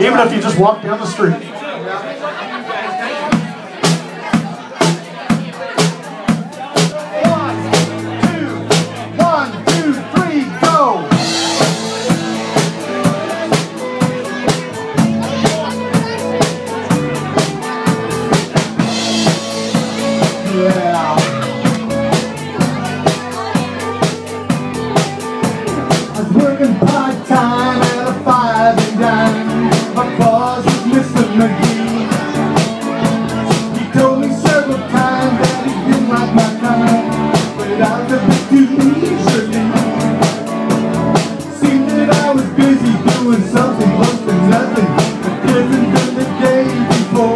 even if you just walk down the street. One, two, three, go! Yeah. I was working part-time at a 5 and dime. My boss was Mr. McGee. He told me several times that he didn't like my time, but I was a bit too easily. Seemed that I was busy doing something close to nothing, but different than the day before.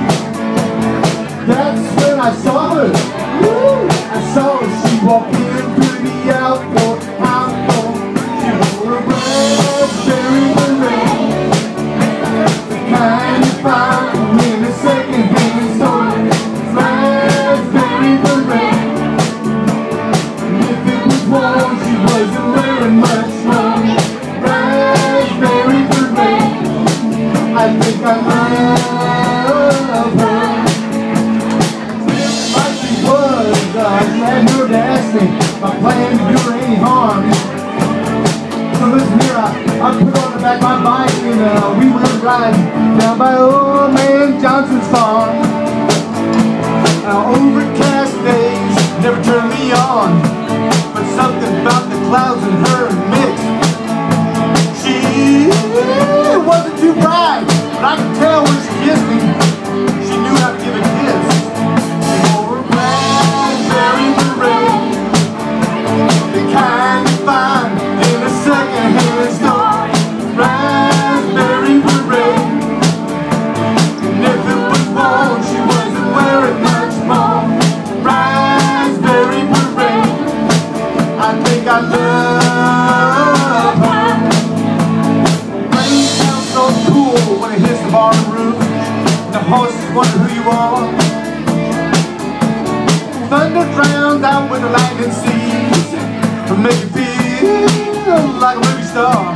That's when I saw her. Woo! I saw her. She walked in through the outdoor. She wore a raspberry beret, the kind you find in a second-hand store. Raspberry beret. And if it was warm, she wasn't wearing much more. Raspberry beret. I think I love her. I had her to ask me my plan to do her any harm. So listen here, I put on the back of my bike and we went riding down by old man Johnson's farm. Overcast days never turned me on, but something about the clouds and her mixed. She wasn't too bright, but I could tell when she kissed me, she knew how to give a kiss. The kind you find in a second-hand store. Raspberry beret. And if it was warm, she wasn't wearing much more. Raspberry beret. I think I love her. Rain sounds so cool when it hits the barn roof, and the horses wonder who you are. Thunder drowns out with the lightning seas, to make you feel like a movie star.